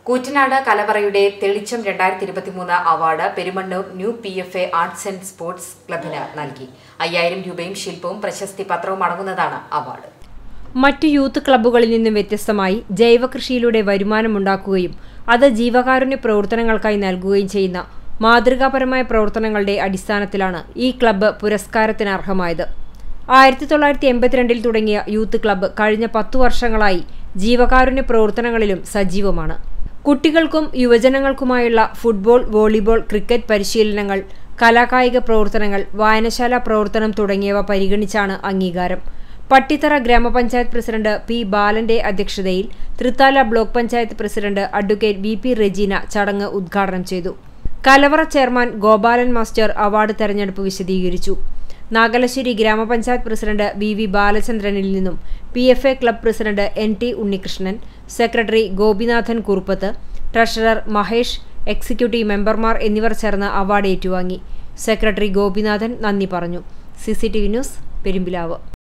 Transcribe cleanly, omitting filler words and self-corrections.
കൂറ്റനാട് കലവറയുടെ തെളിച്ചം 2023 award Perumannur new PFA arts and sports ക്ലബിന് നൽകി. 5000 രൂപയും ശില്പവും പ്രശസ്തി പത്രവും അടങ്ങുന്നതാണ് അവാർഡ്. മറ്റു യൂത്ത് ക്ലബ്ബുകളിൽ നിന്നും വ്യത്യസ്തമായി ജൈവകൃഷിയിലൂടെ വരുമാനമുണ്ടാക്കുകയും അത് ജീവകാരുണ്യ പ്രവർത്തനങ്ങൾക്കായി നൽകുകയും ചെയ്യുന്ന മാതൃകാപരമായ പ്രവർത്തനങ്ങളുടെ അടിസ്ഥാനത്തിലാണ് ഈ ക്ലബ്ബ് പുരസ്കാരത്തിന് അർഹമായത്. 1982 തുടങ്ങിയ യൂത്ത് ക്ലബ്ബ് കഴിഞ്ഞ 10 വർഷങ്ങളായി ജീവകാരുണ്യ പ്രവർത്തനങ്ങളിലും സജീവമാണ്. കുട്ടികൾക്കും യുവജനങ്ങൾക്കുമായുള്ള ഫുട്ബോൾ, വോളിബോൾ, ക്രിക്കറ്റ് പരിശീലനങ്ങൾ, കലാകായിക പ്രവർത്തനങ്ങൾ, വായനശാല പ്രവർത്തനം തുടങ്ങിയവ പരിഗണിച്ചാണ് അംഗീകാരം. പട്ടിത്തറ ഗ്രാമപഞ്ചായത്ത് പ്രസിഡന്റ് P. ബാലന്റെ അധ്യക്ഷതയിൽ Thrithala block panchayat president advocate VP Rejeena ചടങ്ങ് ഉദ്ഘാടനം ചെയ്തു. കലവറ ചെയർമാൻ ഗോപാലൻ മാസ്റ്റർ അവാർഡ് തെരഞ്ഞെടുപ്പ് വിശദീകരിച്ചു. നാഗലശ്ശേരി ഗ്രാമപഞ്ചായത്ത് പ്രസിഡന്റ് VV ബാലചന്ദ്രനിൽ നിന്നും PFA club president NT Unnikrishnan, secretary Gopinathan Kuruppath, treasurer Mahesh, executive മെമ്പർമാർ എന്നിവർ ചേർന്ന് അവാർഡ് ഏറ്റുവാങ്ങി. സെക്രട്ടറി ഗോപിനാഥൻ നന്ദി പറഞ്ഞു. CCTV news, Perumpilavu.